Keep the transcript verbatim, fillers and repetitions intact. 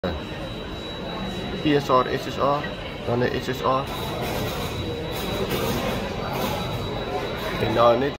P S R, S S R, dan 'n S S R. En nou net